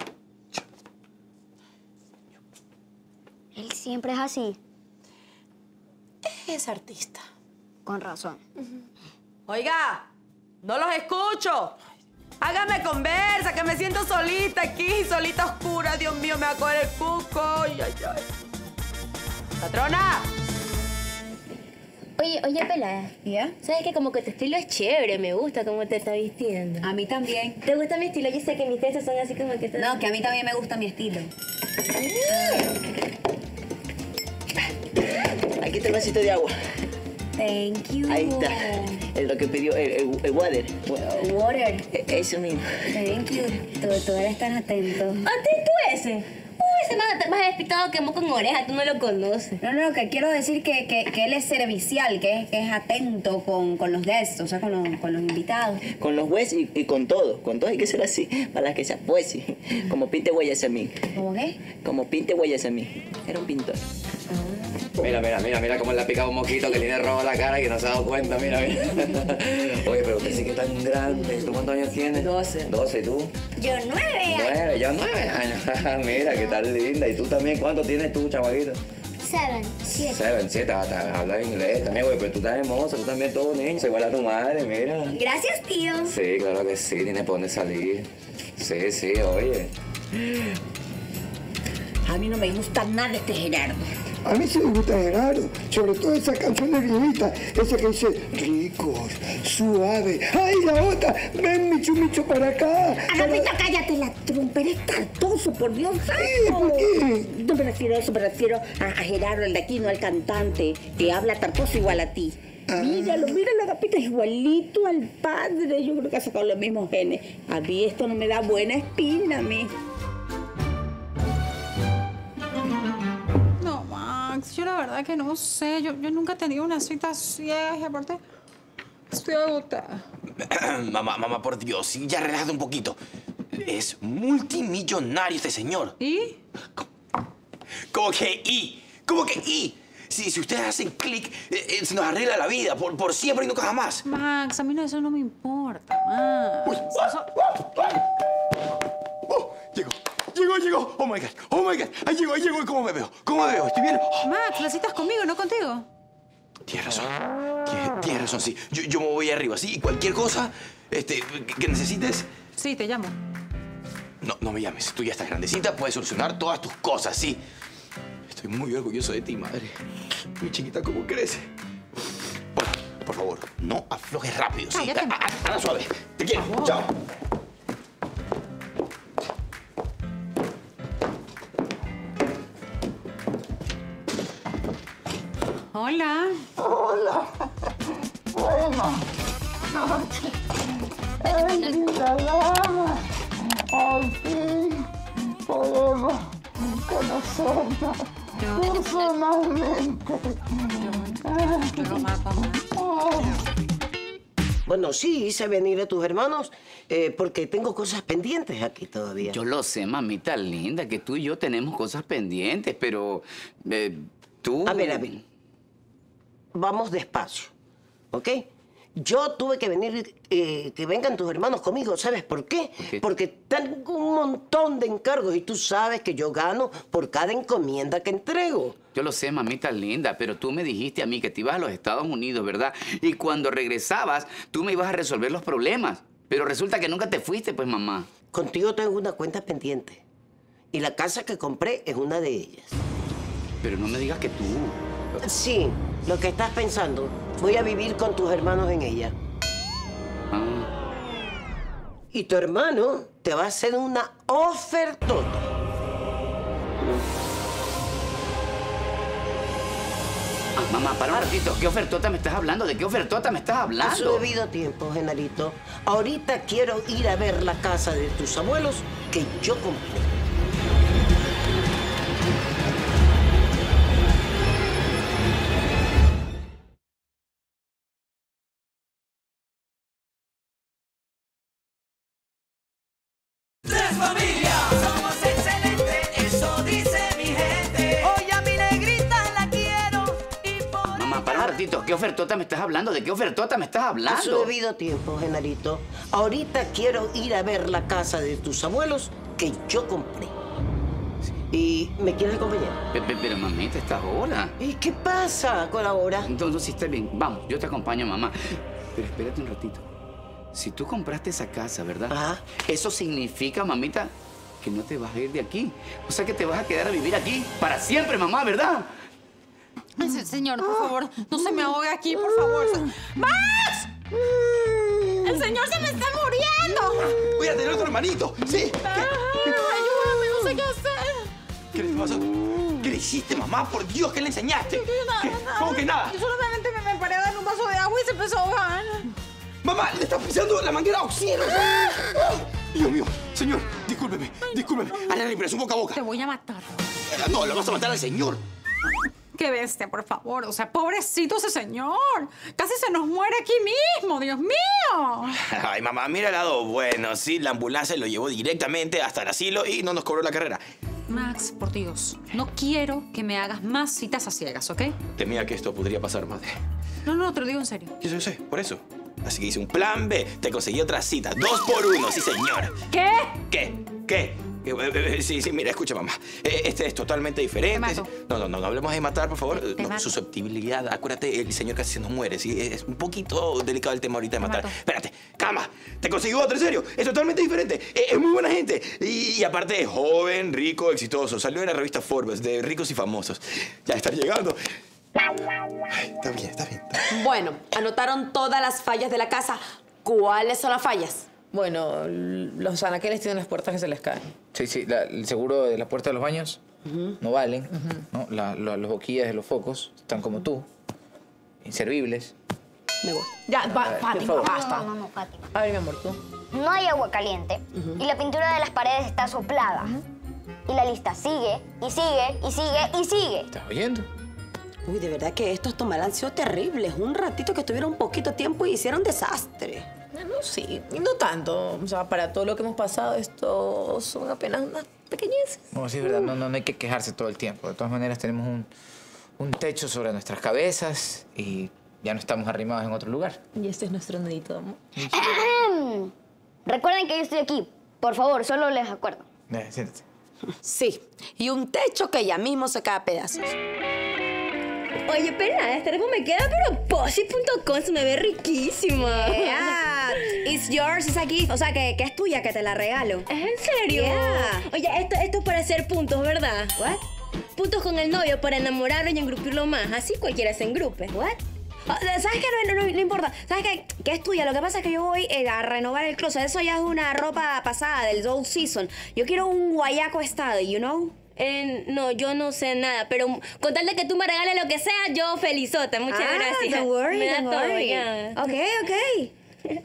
Él siempre es así. Es artista. Con razón. Oiga, no los escucho. Hágame conversa, que me siento solita aquí, solita oscura. Dios mío, me va a coger el cuco. Ay, ay, ay. ¡Patrona! Oye, oye, pelada. ¿Ya? ¿Sabes que como que tu estilo es chévere? Me gusta cómo te está vistiendo. A mí también. ¿Te gusta mi estilo? Yo sé que mis textos son así como que... No, que a mí también me gusta mi estilo. Aquí está el vasito de agua. Thank you. Ahí está. Es lo que pidió el, el, el water. Water. E- Eso mismo. Thank you. Tú, tú eres tan atento. ¿Atento ese? Uy, ese man está más despistado que moco en oreja. Tú no lo conoces. No, no, que quiero decir que, que, que él es servicial, que es, que es atento con, con los guests, o sea, con los, con los invitados. Con los huesos y, y con todo. Con todo hay que ser así. Para que sea poesía. Como Pinte Guayasamín. ¿Cómo qué? Como Pinte Guayasamín. Era un pintor. Mira, mira, mira, mira cómo le ha picado un mosquito que tiene rojo la cara y que no se ha dado cuenta, mira, mira. Oye, pero usted sí que es tan grande. ¿Tú cuántos años tienes? Doce. Doce, ¿y tú? Yo nueve años. Nueve, yo nueve años. Mira, qué tal linda. ¿Y tú también cuánto tienes tú, chamaquito? Seven, siete. Seven, siete, hasta hablar inglés también, güey, pero tú estás hermosa, tú también todo niño, igual a tu madre, mira. Gracias, tío. Sí, claro que sí, tiene por dónde salir. Sí, sí, oye. A mí no me gusta nada este Gerardo. A mí sí me gusta Gerardo, sobre todo esas canciones viejitas, esa que dice ricos, suave. ¡Ay, la otra! ¡Ven, Michu Michu, para acá! Agapita, cállate la trompa, eres tartoso, por Dios santo. Sí, ¿por qué? No me refiero a eso, me refiero a, a Gerardo, el de aquí, no al cantante, que habla tartoso igual a ti. Ah. Míralo, míralo, Agapita, es igualito al padre. Yo creo que ha sacado los mismos genes. A mí esto no me da buena espina, a mí. No, Max, yo la verdad que no sé. Yo, yo nunca he tenido una cita ciega y aparte estoy agotada. Mamá, mamá, por Dios, sí, ya relájate un poquito. Es multimillonario este señor. ¿Y? ¿Cómo que y? ¿Cómo que y? Si, si ustedes hacen clic, eh, eh, se nos arregla la vida por, por siempre y nunca jamás. Max, a mí no, eso no me importa, Max. Eso- Llegó, llegó, llegó. Oh my God, oh my God. Ahí llegó, ahí llegó. ¿Cómo me veo? ¿Cómo me veo? ¿Estoy bien? Oh, Max, la citas conmigo, no contigo. tienes razón. Tienes, tienes razón, sí. Yo, yo me voy arriba, ¿sí? Y cualquier cosa este, que, que necesites, Sí, te llamo. no, no me llames. Tú ya estás grandecita, puedes solucionar todas tus cosas, ¿sí? Estoy muy orgulloso de ti, madre. Mi chiquita, ¿cómo crece? Por, por favor, no aflojes rápido, ¿sí? Cállate. Ah, ah, Anda suave. Te quiero. Chao. Hola. Hola. Bueno. Ay, linda dama. Al fin podemos conocernos personalmente. Yo lo mato, Bueno, sí, hice venir a tus hermanos eh, porque tengo cosas pendientes aquí todavía. Yo lo sé, mamita linda, que tú y yo tenemos cosas pendientes, pero eh, tú... A ver, a ver. Vamos despacio, ¿ok? Yo tuve que venir, eh, que vengan tus hermanos conmigo. ¿Sabes por qué? qué? Porque tengo un montón de encargos y tú sabes que yo gano por cada encomienda que entrego. Yo lo sé, mamita linda, pero tú me dijiste a mí que te ibas a los Estados Unidos, ¿verdad? Y cuando regresabas, tú me ibas a resolver los problemas. Pero resulta que nunca te fuiste, pues, mamá. Contigo tengo una cuenta pendiente. Y la casa que compré es una de ellas. Pero no me digas que tú... Sí, lo que estás pensando. Voy a vivir con tus hermanos en ella. Ah. Y tu hermano te va a hacer una ofertota. Ah, mamá, para un ratito. ¿Qué ofertota me estás hablando? ¿De qué ofertota me estás A hablando? su debido tiempo, Genarito. Ahorita quiero ir a ver la casa de tus abuelos que yo compré. ¡Tres familias! Somos excelentes, eso dice mi gente. Oye, a mi negrita la quiero y por... Mamá, para un ratito. ¿Qué ofertota me estás hablando? ¿De qué ofertota me estás A su hablando? debido tiempo, Genarito. Ahorita quiero ir a ver la casa de tus abuelos que yo compré. ¿Y me quieres acompañar? Pe- pe- Pero, mamita, estás sola. ¿Y qué pasa con la hora? Entonces, sí, está bien. Vamos, yo te acompaño, mamá. Pero espérate un ratito. Si tú compraste esa casa, ¿verdad? Ajá. Eso significa, mamita, que no te vas a ir de aquí. O sea, que te vas a quedar a vivir aquí para siempre, mamá, ¿verdad? Ay, se- señor, por favor, no se me ahogue aquí, por favor. ¡Max! ¡El señor se me está muriendo! Voy a tener otro hermanito. Sí. Ayúdame, no sé qué hacer. ¿Qué le pasó? ¿Qué le hiciste, mamá? Por Dios, ¿qué le enseñaste? Nada, ¿Qué? nada. ¿Cómo que nada? Yo solamente me, me paré a darle un vaso de agua y se empezó a ahogar. Mamá, le está pisando la manguera a oxígeno. ¡Ay! Dios mío, señor, discúlpeme, discúlpeme. Haré la impresión boca a boca. Te voy a matar. No, lo vas a matar al señor. Qué bestia, por favor. O sea, pobrecito ese señor. Casi se nos muere aquí mismo, Dios mío. Ay, mamá, mira el lado bueno, sí. La ambulancia lo llevó directamente hasta el asilo y no nos cobró la carrera. Max, por Dios, no quiero que me hagas más citas a ciegas, ¿ok? Temía que esto podría pasar, madre. No, no, te lo digo en serio. Yo sé, yo sé, por eso. Así que hice un plan B. Te conseguí otra cita. Dos por uno, sí, señor. ¿Qué? ¿Qué? ¿Qué? Eh, eh, eh, Sí, sí, mira, escucha, mamá. Eh, Este es totalmente diferente. Te mato. No, no, no, no hablemos de matar, por favor. Te No, mato. susceptibilidad. Acuérdate, el señor casi se nos muere, ¿sí? Es un poquito delicado el tema ahorita de matar. Espérate, calma. Te conseguí otro, en serio. Es totalmente diferente. Eh, Es muy buena gente. Y, y aparte es joven, rico, exitoso. Salió en la revista Forbes de ricos y famosos. Ya está llegando. Ay, está bien, está bien. Bueno, anotaron todas las fallas de la casa. ¿Cuáles son las fallas? Bueno, los anaqueles tienen las puertas que se les caen. Sí, sí, la- el seguro de las puertas de los baños no valen, ¿no? La- la- las boquillas de los focos están como tú, inservibles. Me gusta. Ya, A va, ver, Fátima, por favor. basta. No, no, no, Fátima. A ver, mi amor, tú. No hay agua caliente y la pintura de las paredes está soplada. Y la lista sigue, y sigue, y sigue, y sigue. ¿Estás oyendo? Uy, de verdad que estos tomalas han sido terribles. Un ratito que estuvieron poquito tiempo y hicieron desastre. No, sí, y no tanto. O sea, para todo lo que hemos pasado, esto son apenas unas pequeñeces. No, sí, es verdad, no, no, no hay que quejarse todo el tiempo. De todas maneras, tenemos un, un techo sobre nuestras cabezas y ya no estamos arrimados en otro lugar. Y este es nuestro nudito, amor. Ahem. Recuerden que yo estoy aquí. Por favor, solo les acuerdo. Eh, siéntate. Sí, y un techo que ya mismo se cae a pedazos. Oye, pero nada, este remo me queda, pero Poshi punto com se me ve riquísima. Yeah, it's yours, it's a gift. O sea, que, que es tuya, que te la regalo. ¿Es en serio? Yeah. Oye, esto, esto es para hacer puntos, ¿verdad? What? Puntos con el novio para enamorarlo y engrupirlo más. Así cualquiera se engrupe. What? Ah, ¿sabes qué? No, no, no, no importa. ¿Sabes qué? Que es tuya. Lo que pasa es que yo voy eh, a renovar el closet. Eso ya es una ropa pasada del old season. Yo quiero un guayaco style, you know? Eh, no, yo no sé nada, pero con tal de que tú me regales lo que sea, yo felizota. Muchas Ah, gracias. don't worry, Me da don't todo, worry. ya. Ok, ok.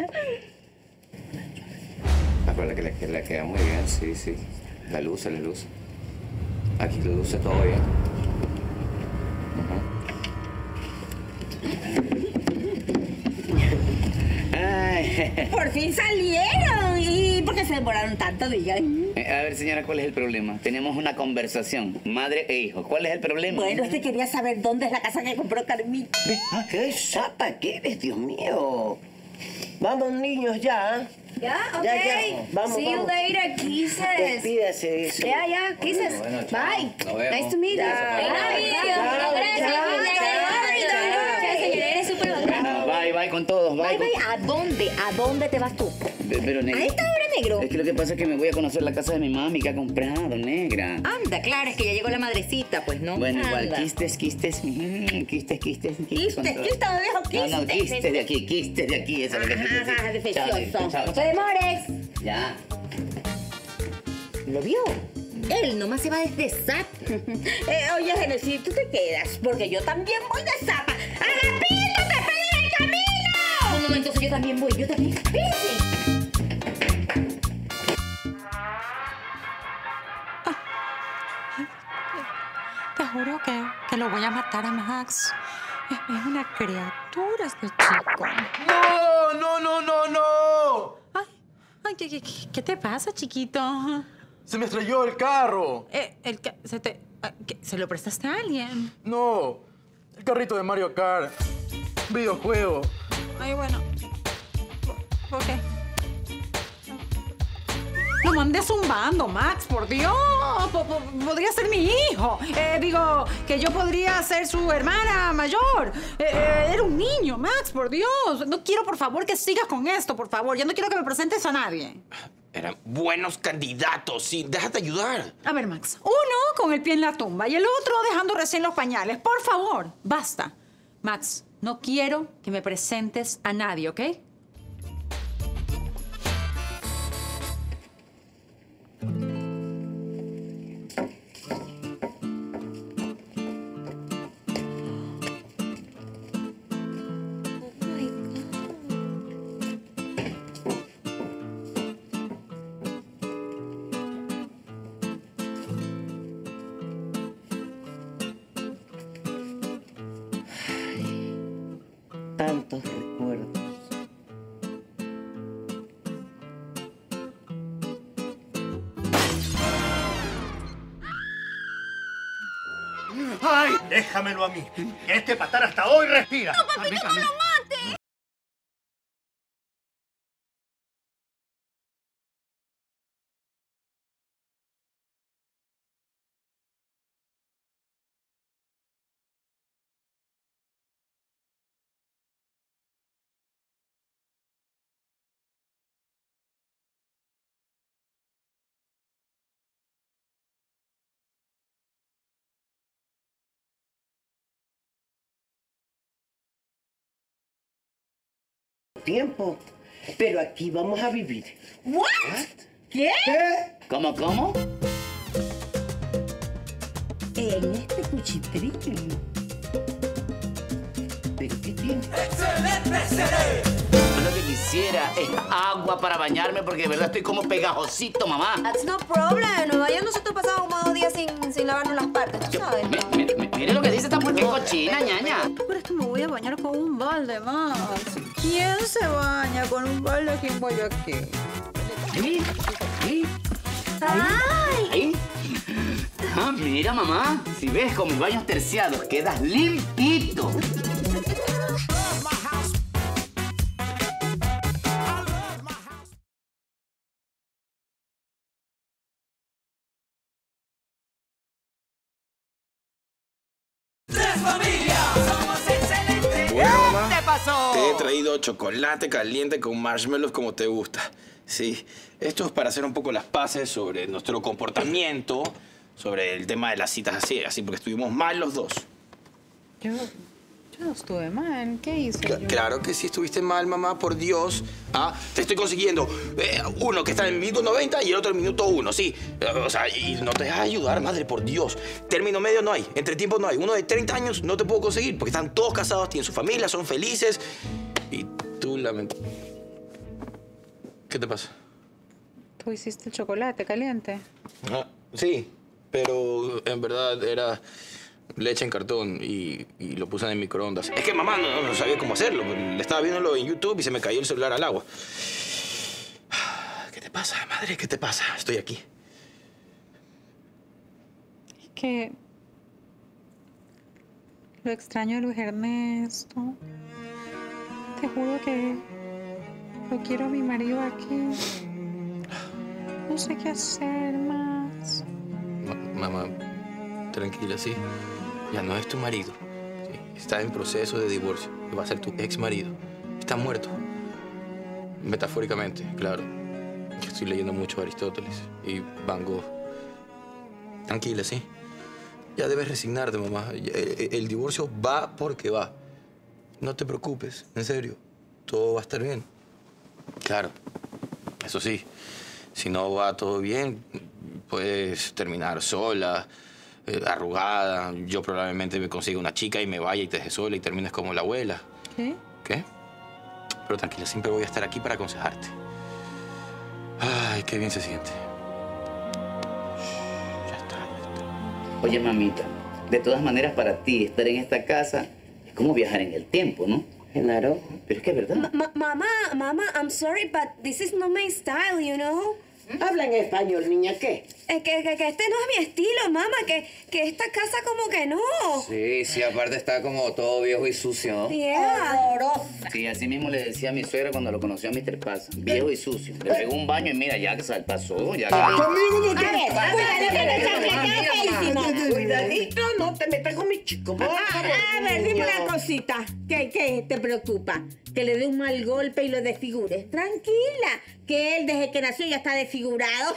Ah, pero que le, que le queda muy bien, sí, sí. La luce, la luce. Aquí le luce todo bien. Ay. Por fin salieron. ¿Y por qué se demoraron tanto, digan? Eh, A ver, señora, ¿cuál es el problema? Tenemos una conversación, madre e hijo. ¿Cuál es el problema? Bueno, este quería saber dónde es la casa que compró Carmita. Ah, qué zapa que eres, Dios mío. Vamos, niños, ya. Ya, ok. Ya, ya. Vamos, See you vamos. later, kisses. Despídase. eso. Ya, ya, kisses. Bueno, bueno, chao. Bye. Nos vemos. Nice to meet you. Ya. I love you. Chao, Gracias. chao, Bye, Ya, señora, eres súper bacana. Bye, bye con todos, bye. Bye, bye. ¿A dónde? ¿A dónde te vas tú? Pe- Pero, negra. ¿A esta hora, negro? Es que lo que pasa es que me voy a conocer la casa de mi mami que ha comprado, negra. Anda, claro, es que ya llegó la madrecita, pues, ¿no? Bueno, igual, Anda. quistes, quistes, mm, quistes, quistes, quistes. con Quistes, todo. quistes, viejo, No, no, quistes. quistes de aquí, quistes de aquí, eso es lo que quise decir. Ajá, Chao, defecioso. chao, No te chao. demores. Ya. ¿Lo vio? Él nomás se va desde zap. eh, oye, Genesis, tú te quedas, porque yo también voy de zapa. ¡Agapito, te espero en el camino! Un momento, yo también voy, yo también. Espérense. Te juro que, que lo voy a matar a Max. Es, es una criatura este chico. ¡No, no, no, no, no! Ay, ¿qué, qué, qué te pasa, chiquito? Se me estrelló el carro. Eh, el que se te ah, ¿qué? ¿Se lo prestaste a alguien? No, el carrito de Mario Kart. Videojuego. Ay, bueno. ¿Por qué? Lo mandé zumbando, Max, por Dios. Po- po- podría ser mi hijo. Eh, digo, que yo podría ser su hermana mayor. Eh, eh, era un niño, Max, por Dios. No quiero, por favor, que sigas con esto, por favor. Ya no quiero que me presentes a nadie. Eran buenos candidatos, sí. Déjate ayudar. A ver, Max. Uno con el pie en la tumba y el otro dejando recién los pañales. Por favor, basta. Max, no quiero que me presentes a nadie, ¿ok? Tantos recuerdos. ¡Ay! Déjamelo a mí. Este patán hasta hoy respira. ¡No, papito, no lo mate! Tiempo, pero aquí vamos a vivir. ¿What? ¿Qué? ¿Qué? ¿Cómo, cómo? En este cuchitril. ¿Pero qué tiene? ¡Excelente seré! Yo lo que quisiera es agua para bañarme porque de verdad estoy como pegajosito, mamá. That's no problem. En Nueva York nosotros pasamos como dos días sin, sin lavarnos las partes, ¿tú sabes? Mi- mi- mi- Mire lo que dice esta mujer cochina, ñaña. Por esto me voy a bañar con un balde más. ¿Quién se baña con un balde aquí en Guayaquil? ¿Sí? ¿Sí? ¡Ay! Ahí. Ah, mira, mamá. Si ves con mis baños terciados, quedas limpito. Bueno, mamá, ¿Qué pasó? te he traído chocolate caliente con marshmallows como te gusta. Sí, esto es para hacer un poco las paces sobre nuestro comportamiento, sobre el tema de las citas así, así porque estuvimos mal los dos. Yo, yo no estuve mal. ¿Qué hice Cla- yo? Claro que sí estuviste mal, mamá, por Dios. Ah, te estoy consiguiendo eh, uno que está en el minuto noventa y el otro en el minuto uno, sí. Eh, O sea, y no te dejas ayudar, madre, por Dios. Término medio no hay, entre tiempo no hay. Uno de treinta años no te puedo conseguir porque están todos casados, tienen su familia, son felices. Y tú, lament... ¿Qué te pasa? Tú hiciste el chocolate caliente. Ah, sí, pero en verdad era leche en cartón y, y lo puse en el microondas. Es que mamá no, no sabía cómo hacerlo. Le estaba viéndolo en YouTube y se me cayó el celular al agua. ¿Qué te pasa, madre? ¿Qué te pasa? Estoy aquí. Es que lo extraño de Luis Ernesto. Te juro que lo quiero a mi marido aquí. No sé qué hacer más. Ma- mamá, tranquila, sí. Ya no es tu marido. Sí, está en proceso de divorcio. Va a ser tu ex marido. Está muerto. Metafóricamente, claro. Estoy leyendo mucho a Aristóteles y Van Gogh. Tranquila, sí. Ya debes resignarte, mamá. El, el divorcio va porque va. No te preocupes, en serio. Todo va a estar bien. Claro, eso sí. Si no va todo bien, puedes terminar sola, eh, arrugada. Yo probablemente me consiga una chica y me vaya y te deje sola y termines como la abuela. ¿Qué? ¿Qué? Pero tranquila, siempre voy a estar aquí para aconsejarte. Ay, qué bien se siente. Oye, mamita, de todas maneras para ti estar en esta casa es como viajar en el tiempo, ¿no? Genaro. Pero es que es verdad. Ma- mamá, mamá, I'm sorry, but this is not my style, you know? Habla en español, niña, ¿qué? Es que, que, que este no es mi estilo, mamá, que, que esta casa como que no. Sí, sí, aparte está como todo viejo y sucio, ¿no? Yeah. Sí, así mismo le decía a mi suegra cuando lo conoció a mister Paz. Viejo y sucio. Le pegó un baño y mira, ya que se pasó, ya que... Conmigo no te A ver, cuidadito, metas. feísimo. Cuidadito, no te metas con mi chico. por A, favor, a ver, dime niño. una cosita. ¿Qué, ¿Qué te preocupa? Que le dé un mal golpe y lo desfigure. Tranquila, que él desde que nació ya está desfigurado.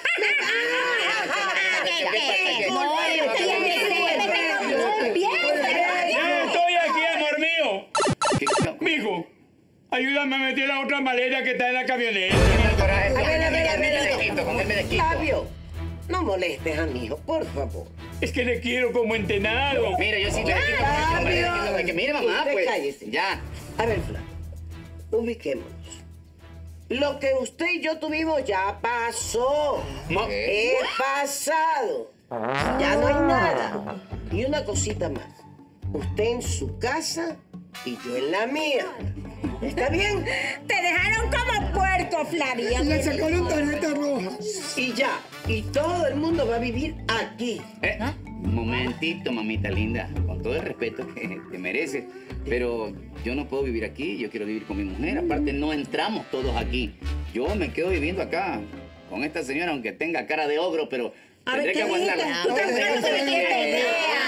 Estoy aquí, amor mío. Mijo, ayúdame a meter la otra maleta que está en la camioneta. A ver, a ver, a ver. Fabio, no molestes a mi hijo, por favor. Es que le quiero como entenado. Mira, yo sí te Fabio. Mira, mamá, Usted pues. cállese. Ya. A ver, Flavio, ubiquémonos. Lo que usted y yo tuvimos ya pasó. Es pasado. Ya no hay nada. Y una cosita más. Usted en su casa y yo en la mía. ¿Está bien? Te dejaron como puerco, Flavia. Le sacaron tarjeta roja. Y ya. Y todo el mundo va a vivir aquí. ¿Eh? Un momentito, mamita linda. Con todo el respeto que te mereces. Pero yo no puedo vivir aquí. Yo quiero vivir con mi mujer. Aparte, no entramos todos aquí. Yo me quedo viviendo acá con esta señora, aunque tenga cara de ogro, pero tendré que aguantarla. Tú tampoco te metiste.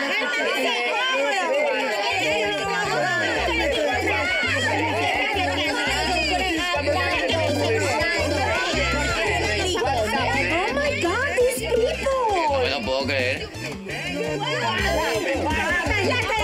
Oh my God, these people. No me lo puedo creer. Ya,